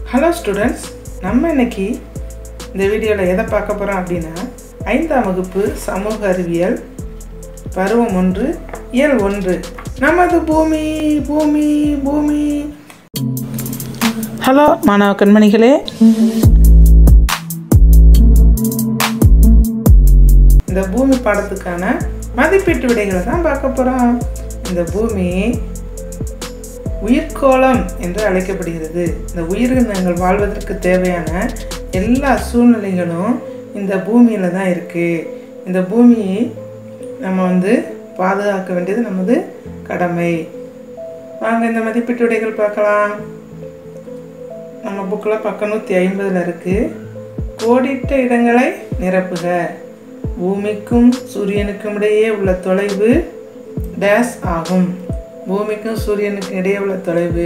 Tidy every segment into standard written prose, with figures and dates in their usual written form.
Hello students, நம்ம இன்னைக்கு இந்த வீடியோவில் எதை பார்க்க போகிறோம் அப்படின்னா 5ஆம் வகுப்பு சமூக அறிவியல் பருவம் 1 இயல் 1 நமது பூமி பூமி பூமி. ஹலோ மாணவ கண்மணிகளே, இந்த பூமி பாடத்துக்கான மதிப்பீட்டு விடைகளை தான் பார்க்க போகிறோம். இந்த பூமி உயிர்கோளம் என்று அழைக்கப்படுகிறது. இந்த உயிரினங்கள் வாழ்வதற்கு தேவையான எல்லா சூழ்நிலைகளும் இந்த பூமியில் தான் இருக்குது. இந்த பூமியை நம்ம பாதுகாக்க வேண்டியது நமது கடமை. வாங்க இந்த மதிப்பீட்டு விடைகள் பார்க்கலாம். நம்ம புக்கில் பக்கம் 150 இருக்குது. கோடிட்ட இடங்களை நிரப்புக. பூமிக்கும் சூரியனுக்கும் இடையே உள்ள தொலைவு டேஸ் ஆகும். பூமிக்கும் சூரியனுக்கும் இடையே உள்ள தொலைவு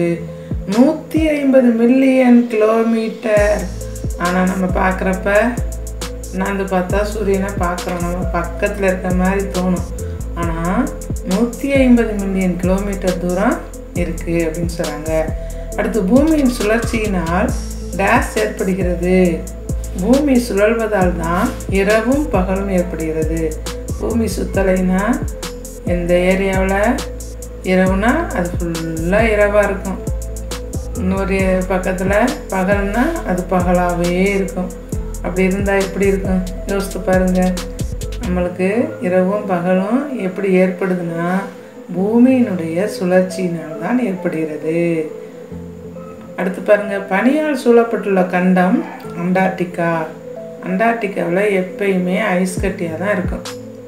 150 மில்லியன் கிலோமீட்டர். ஆனால் நம்ம பார்க்குறப்ப பார்த்தா சூரியனை பார்க்குறோம், நம்ம பக்கத்தில் இருக்க மாதிரி தோணும். ஆனால் 150 மில்லியன் கிலோமீட்டர் தூரம் இருக்குது அப்படின்னு சொல்கிறாங்க. அடுத்து பூமியின் சுழற்சியினால் டேஸ் ஏற்படுகிறது. பூமி சுழல்வதால் தான் இரவும் பகலும் ஏற்படுகிறது. பூமி சுத்தலைன்னா எந்த ஏரியாவில் இரவுனா அது ஃபுல்லாக இரவாக இருக்கும், இன்னொரு பக்கத்தில் பகல்னா அது பகலாகவே இருக்கும். அப்படி இருந்தால் எப்படி இருக்கும் யோசித்து பாருங்கள். நம்மளுக்கு இரவும் பகலும் எப்படி ஏற்படுதுன்னா பூமியினுடைய சுழற்சியினால் தான் ஏற்படுகிறது. அடுத்து பாருங்கள், பனியால் சூழப்பட்டுள்ள கண்டம் அண்டார்டிகா. அண்டார்டிகாவில் எப்பயுமே ஐஸ் கட்டியாக தான் இருக்கும்.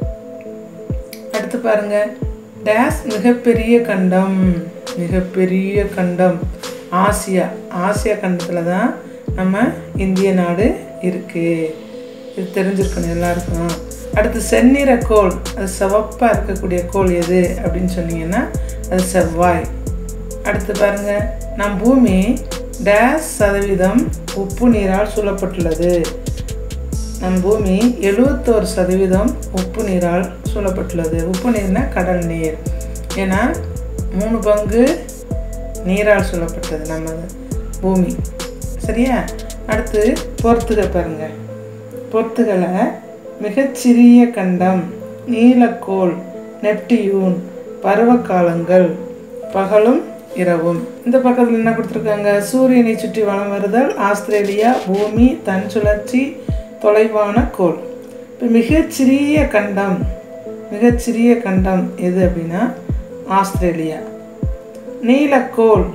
அடுத்து பாருங்கள், டேஸ் மிகப்பெரிய கண்டம். மிகப்பெரிய கண்டம் ஆசியா. ஆசியா கண்டத்தில் தான் நம்ம இந்திய நாடு இருக்குது. இது தெரிஞ்சிருக்கணும் எல்லாருக்கும். அடுத்து செந்நிற கோள், அது சிவப்பாக இருக்கக்கூடிய கோள் எது அப்படின்னு சொன்னீங்கன்னா அது செவ்வாய். அடுத்து பாருங்கள், நம் பூமி டேஸ் சதவீதம் உப்பு நீரால் சூழப்பட்டுள்ளது. நம் பூமி 71% உப்பு நீரால் சூழப்பட்டுள்ளது. உப்பு நீர்னா கடல் நீர். ஏன்னா 3 பங்கு நீரால் சூழப்பட்டது நம்ம பூமி. சரியா? அடுத்து பொறுத்துக பாருங்கள். பொறுத்துகளை மிகச்சிறிய கண்டம், நீலக்கோள், நெப்டியூன், பருவகாலங்கள், பகலும் இரவும். இந்த பக்கத்தில் என்ன கொடுத்துருக்காங்க? சூரியனை சுற்றி வலம் வருதல், ஆஸ்திரேலியா, பூமி, தன் சுழற்சி, தொலைவான கோள். இப்போ மிகச்சிறிய கண்டம், மிகச்சிறிய கண்டம் எது அப்படின்னா ஆஸ்திரேலியா. நீலக்கோள்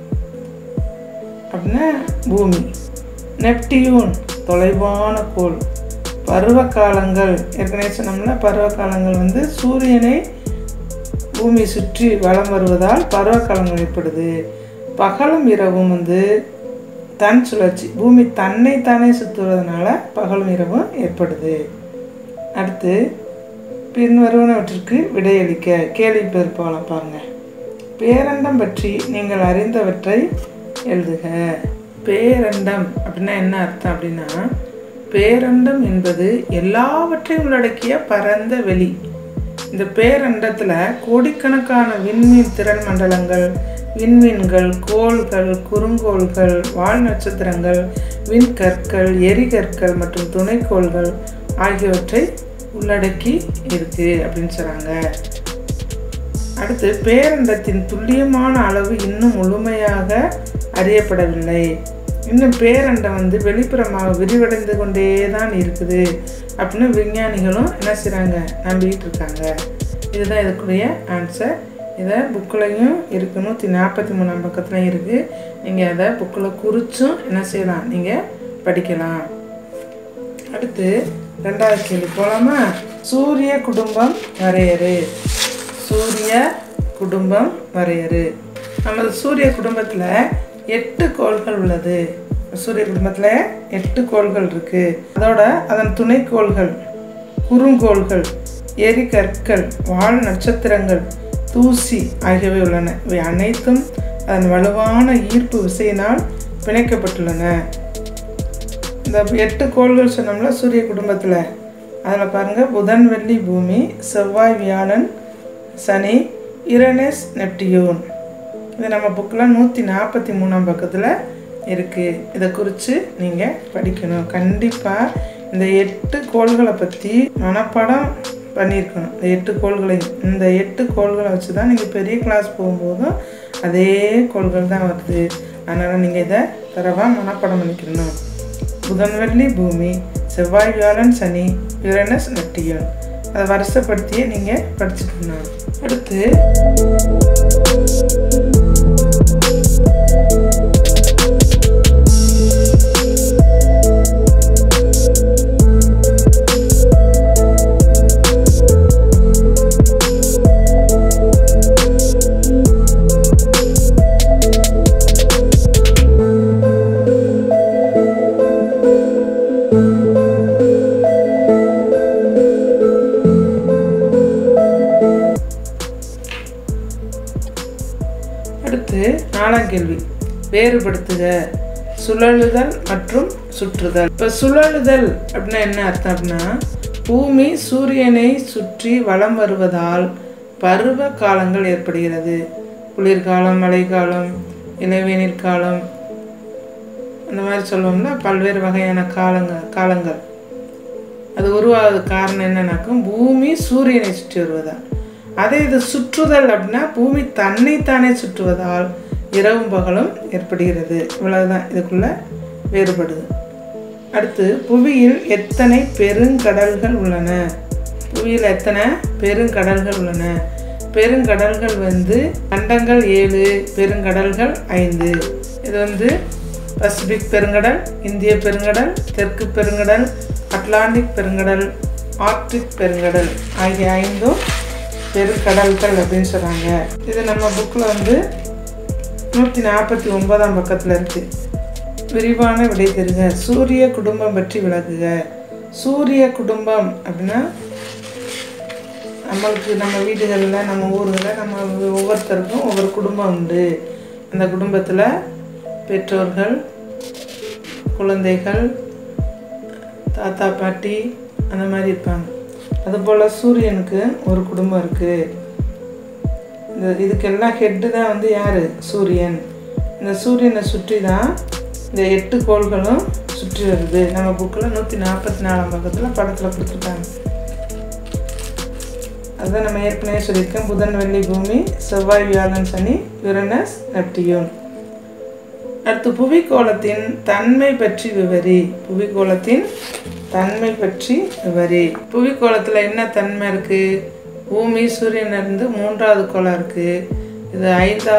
அப்படின்னா பூமி. நெப்டியூன் தொலைவான கோள். பருவகாலங்கள் ஏற்கனவே சொன்னோம்னா பருவகாலங்கள் சூரியனை பூமி சுற்றி வலம் வருவதால் பருவகாலங்கள் ஏற்படுது. பகலும் இரவும் தன் சுழற்சி, பூமி தன்னைத்தானே சுற்றுவதனால பகலும் இரவும் ஏற்படுது. அடுத்து பின்வருவனவற்றிற்கு விடையளிக்க. கேள்வி பெருப்பாளம் பாருங்கள். பேரண்டம் பற்றி நீங்கள் அறிந்தவற்றை எழுதுக. பேரண்டம் அப்படின்னா என்ன அர்த்தம் அப்படின்னா, பேரண்டம் என்பது எல்லாவற்றையும் உள்ளடக்கிய பரந்த வெளி. இந்த பேரண்டத்தில் கோடிக்கணக்கான விண்மீன் திறன் மண்டலங்கள், விண்மீன்கள், கோள்கள், குறுங்கோள்கள், வால் நட்சத்திரங்கள், விண்கற்கள், எரிகற்கள் மற்றும் துணைக்கோள்கள் ஆகியவற்றை உள்ளடக்கி இருக்கு அப்படின்னு சொல்கிறாங்க. அடுத்து பேரண்டத்தின் துல்லியமான அளவு இன்னும் முழுமையாக அறியப்படவில்லை. இன்னும் பேரண்டம் வெளிப்புறமாக விரிவடைந்து கொண்டே தான் இருக்குது அப்படின்னு விஞ்ஞானிகளும் என்ன செய்கிறாங்க, நம்பிக்கிட்டு இருக்காங்க. இதுதான் இதுக்குரிய ஆன்சர். இதை புக்கிலையும் இருக்குது, 143ஆம் பக்கத்துலையும் இருக்குது. நீங்கள் அதை புக்கில் குறிச்சும் என்ன செய்யலாம், நீங்கள் படிக்கலாம். அடுத்து 2வது கேள்வி போகலாமா? சூரிய குடும்பம் வரையறு. சூரிய குடும்பம் வரையறு. நமது சூரிய குடும்பத்தில் 8 கோள்கள் உள்ளது. சூரிய குடும்பத்தில் 8 கோள்கள் இருக்குது. அதோட அதன் துணைக்கோள்கள், குறுங்கோள்கள், எரிகற்கள், வால் நட்சத்திரங்கள், தூசி ஆகியவை உள்ளன. இவை அனைத்தும் அதன் வலுவான ஈர்ப்பு விசையினால் பிணைக்கப்பட்டுள்ளன. இந்த 8 கோள்கள் சொன்னோம்ல சூரிய குடும்பத்தில், அதில் பாருங்கள், புதன், வெள்ளி, பூமி, செவ்வாய், வியாழன், சனி, யுரேனஸ், நெப்டியூன். இது நம்ம புக்கில் 143ஆம் பக்கத்தில் இருக்குது. இதை குறித்து நீங்கள் படிக்கணும். கண்டிப்பாக இந்த 8 கோள்களை பற்றி மனப்பாடம் பண்ணியிருக்கணும். இந்த 8 கோள்களையும் இந்த 8 கோள்களை வச்சு தான் நீங்கள் பெரிய கிளாஸ் போகும்போதும் அதே கோள்கள் தான் வருது. அதனால் நீங்கள் இதை தரவாக மனப்பாடம் பண்ணிக்கணும். புதன் வெள்ளி பூமி, செவ்வாய் வியாழன் சனி, யுரேனஸ் நெப்டியூன், அதை வரிசைப்படுத்தியே நீங்கள் படிச்சுக்கணும். அடுத்து அடுத்து 4ஆம் கேள்வி, வேறுபடுத்துக சுழலுதல் மற்றும் சுற்றுதல். இப்போ சுழலுதல் அப்படின்னா என்ன அர்த்தம் அப்படின்னா, பூமி சூரியனை சுற்றி வலம் வருவதால் பருவ காலங்கள் ஏற்படுகிறது. குளிர்காலம், மழைக்காலம், இளவேநீர் காலம், அந்த மாதிரி சொல்லுவோம்னா பல்வேறு வகையான காலங்கள் அது உருவாவது காரணம் என்னன்னாக்கும் பூமி சூரியனை சுற்றி வருவதால். அதே இது சுற்றுதல் அப்படின்னா பூமி தன்னைத்தானே சுற்றுவதால் இரவும் பகலும் ஏற்படுகிறது. இவ்வளவுதான் இதுக்குள்ள வேறுபடுது. அடுத்து புவியில் எத்தனை பெருங்கடல்கள் உள்ளன? புவியில் எத்தனை பெருங்கடல்கள் உள்ளன? பெருங்கடல்கள் கண்டங்கள் 7, பெருங்கடல்கள் 5. இது பசிபிக் பெருங்கடல், இந்திய பெருங்கடல், தெற்கு பெருங்கடல், அட்லாண்டிக் பெருங்கடல், ஆர்க்டிக் பெருங்கடல் ஆகிய 5 பெருங்கடல்கள் அப்படின்னு சொல்கிறாங்க. இது நம்ம புக்கில் 149ஆம் பக்கத்தில் இருக்குது. விரிவான விடை தருக. சூரிய குடும்பம் பற்றி விளக்குக. சூரிய குடும்பம் அப்படின்னா நம்ம வீடுகளில், நம்ம ஊர்களில், நம்ம ஒவ்வொருத்தருக்கும் ஒவ்வொரு குடும்பம் உண்டு. அந்த குடும்பத்தில் பெற்றோர்கள், குழந்தைகள், தாத்தா பாட்டி அந்த மாதிரி இருப்பாங்க. அதுபோல் சூரியனுக்கு ஒரு குடும்பம் இருக்குது. இதுக்கெல்லாம் ஹெட்டு தான் யார்? சூரியன். இந்த சூரியனை சுற்றி தான் இந்த 8 கோள்களும் சுற்றி வருது. நம்ம புக்கில் 144ஆம் பக்கத்தில் படத்தில் கொடுத்துருக்காங்க. அதுதான் நம்ம ஏற்கனவே சொல்லியிருக்கேன். புதன் வெள்ளி பூமி, செவ்வாய் வியாழன் சனி, யுரேனஸ் நெப்டியூன். அடுத்து புவிக்கோளத்தின் தன்மை பற்றி விவரி. புவிக்கோளத்தின் தன்மை பற்றி விவரி. புவிக்கோளத்தில் என்ன தன்மை இருக்குது? பூமி சூரியனிலிருந்து 3வது கோளாக இருக்குது. இது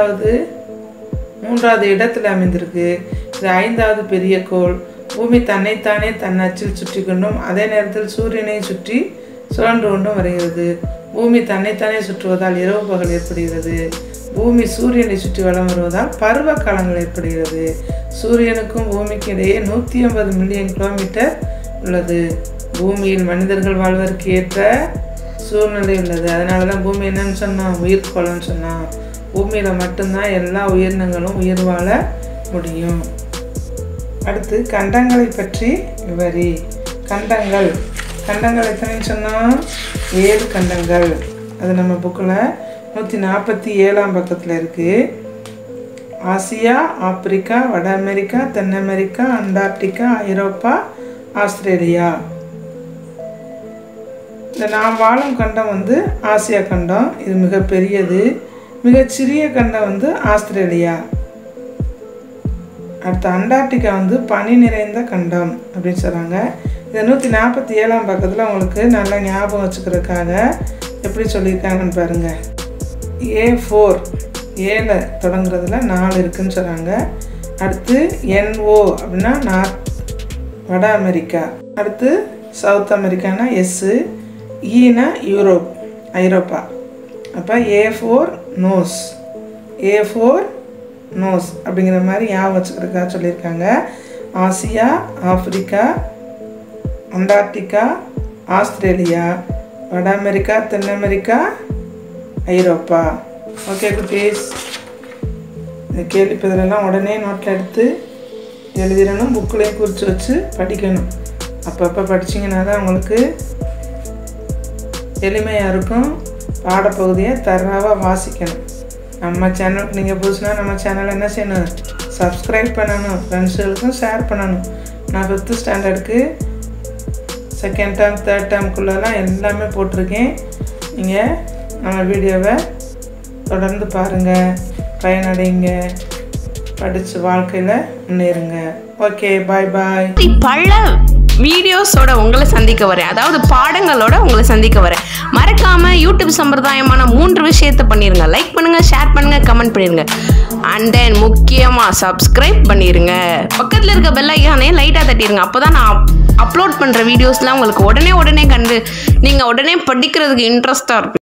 3வது இடத்துல அமைந்திருக்கு. இது 5வது பெரிய கோள். பூமி தன்னைத்தானே தன் அச்சில் சுற்றி கொண்டும் அதே நேரத்தில் சூரியனை சுற்றி சுழன்று கொண்டும் வருகிறது. பூமி தன்னைத்தானே சுற்றுவதால் இரவு பகல் ஏற்படுகிறது. பூமி சூரியனை சுற்றி வலம் வருவதால் பருவ காலங்கள் ஏற்படுகிறது. சூரியனுக்கும் பூமிக்கும் இடையே 150 மில்லியன் கிலோமீட்டர் உள்ளது. பூமியில் மனிதர்கள் வாழ்வதற்கு ஏற்ற சூழ்நிலை உள்ளது. அதனால தான் பூமி என்னன்னு சொன்னோம்? உயிர்கோளம்னு சொன்னோம். பூமியில் மட்டும்தான் எல்லா உயிரினங்களும் உயிர் வாழ முடியும். அடுத்து கண்டங்களை பற்றி விவரி. கண்டங்கள் எத்தனைன்னு சொன்னால் 7 கண்டங்கள். அது நம்ம புக்கில் 147ஆம் பக்கத்தில் இருக்குது. ஆசியா, ஆப்பிரிக்கா, வட அமெரிக்கா, தென் அமெரிக்கா, அண்டார்டிகா, ஐரோப்பா, ஆஸ்திரேலியா. இந்த நாம் வாழும் கண்டம் ஆசியா கண்டம். இது மிகப்பெரியது. மிகச்சிறிய கண்டம் ஆஸ்திரேலியா. அடுத்து அண்டார்டிகா பனி நிறைந்த கண்டம் அப்படின்னு சொல்கிறாங்க. இது 147ஆம் பக்கத்தில் உங்களுக்கு நல்லா ஞாபகம் வச்சுக்கிறதுக்காக எப்படி சொல்லியிருக்காங்கன்னு பாருங்கள். A4 ஏல தொடங்குறதுல 4 இருக்குதுன்னு சொல்கிறாங்க. அடுத்து NO அப்படின்னா நார்த், வட அமெரிக்கா. அடுத்து சவுத் அமெரிக்கானா S, ஈனா யூரோப், ஐரோப்பா. அப்போ A4 நோஸ் அப்படிங்கிற மாதிரி ஞாபகம் வச்சுக்கிறதுக்காக சொல்லியிருக்காங்க. ஆசியா, ஆப்பிரிக்கா, அண்டார்டிகா, ஆஸ்திரேலியா, வட அமெரிக்கா, தென் அமெரிக்கா, ஐரோப்பா. ஓகே குட்டீஸ், இந்த கேள்வி பதிலெல்லாம் உடனே நோட்டில் எடுத்து எழுதிடணும். புக்கிலையும் குறித்து வச்சு படிக்கணும். அப்பப்போ படிச்சிங்கன்னா தான் உங்களுக்கு எளிமையாக இருக்கும். பாடப்பகுதியை தரவாக வாசிக்கணும். நம்ம சேனலுக்கு நீங்கள் புதுசுனா நம்ம சேனலை என்ன செய்யணும்? சப்ஸ்கிரைப் பண்ணணும், ஃப்ரெண்ட்ஸுகளுக்கும் ஷேர் பண்ணணும். நான் 5th ஸ்டாண்டர்டுக்கு 2nd டேர்ம் 3rd டேர்முக்குள்ளெல்லாம் எல்லாமே போட்டிருக்கேன். நீங்கள் நம்ம வீடியோவை தொடர்ந்து பாருங்கள், பயனடைங்க, படித்து வாழ்க்கையில் முன்னேறுங்க. ஓகே, பாய் பாய். பல வீடியோஸோட உங்களை சந்திக்க வரேன், அதாவது பாடங்களோட உங்களை சந்திக்க வரேன். மறக்காம யூடியூப் சம்பிரதாயமான 3 விஷயத்தை பண்ணிருங்க. லைக் பண்ணுங்க, ஷேர் பண்ணுங்க, கமெண்ட் பண்ணிருங்க. அண்ட் தென் முக்கியமாக சப்ஸ்கிரைப் பண்ணிருங்க. பக்கத்தில் இருக்க பெல் ஐக்கானே லைட்டாக தட்டிடுங்க. அப்போ தான் நான் அப்லோட் பண்ணுற வீடியோஸ்லாம் உங்களுக்கு உடனே கண்டு நீங்கள் உடனே படிக்கிறதுக்கு இன்ட்ரெஸ்டாக இருப்பீங்க.